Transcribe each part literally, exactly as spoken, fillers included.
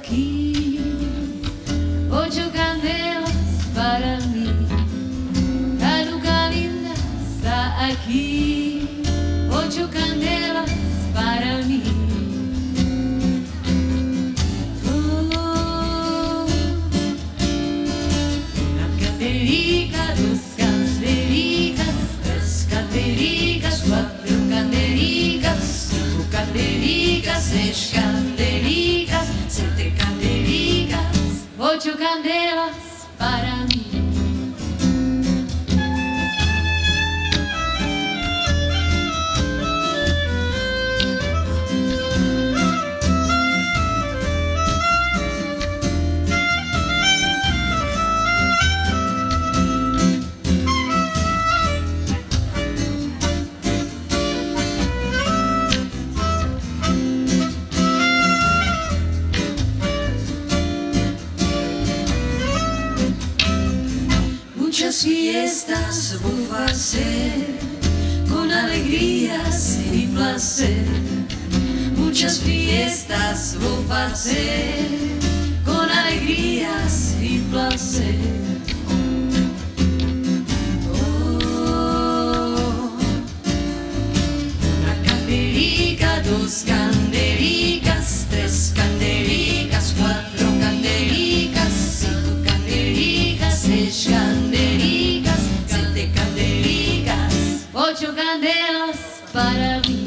aquí, ocho candelas para mí. Hanukkah linda está aquí, ocho candelas para mí. Oh, una candelica, dos candelicas, tres candelicas, cuatro candelicas, cinco candelicas, seis candelicas, siete candelicas, ocho candelas para mí. Muchas fiestas vou fazer com alegrias e placer. Muchas fiestas vou fazer com alegrias e placer. Oh, una candelica, dos candelicas, tres candelicas, cuatro candelicas, cinco candelicas, seis candelicas, siete candelicas, ocho candelas para mí.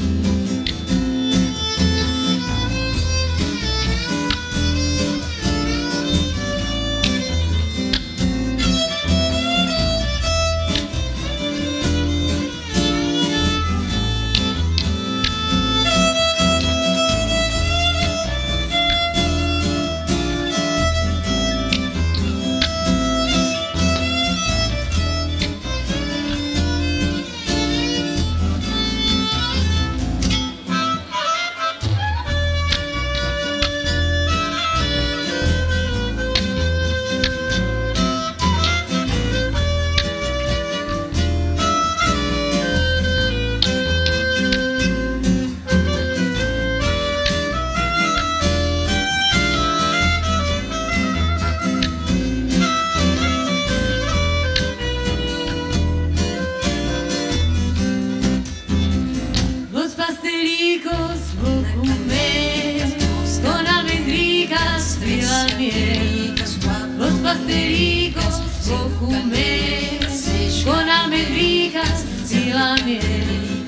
Vou comer con almendricas y la miel. Los pastelicos vou comer con almendricas y la miel.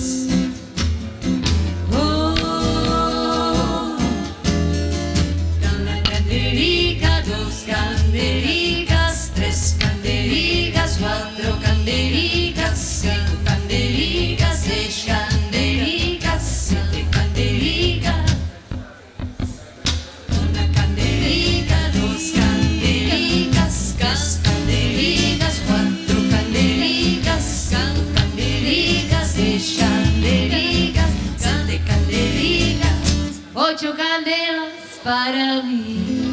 Oh, una candelica, dos candelicas, tres candelicas, cuatro candelicas, cinco candelicas, seis candelicas, siete candelicas, una candelica, dos candelicas, tres candelicas, cuatro candelicas, cinco candelicas, seis candelicas, siete candelicas, ocho candelas para mí.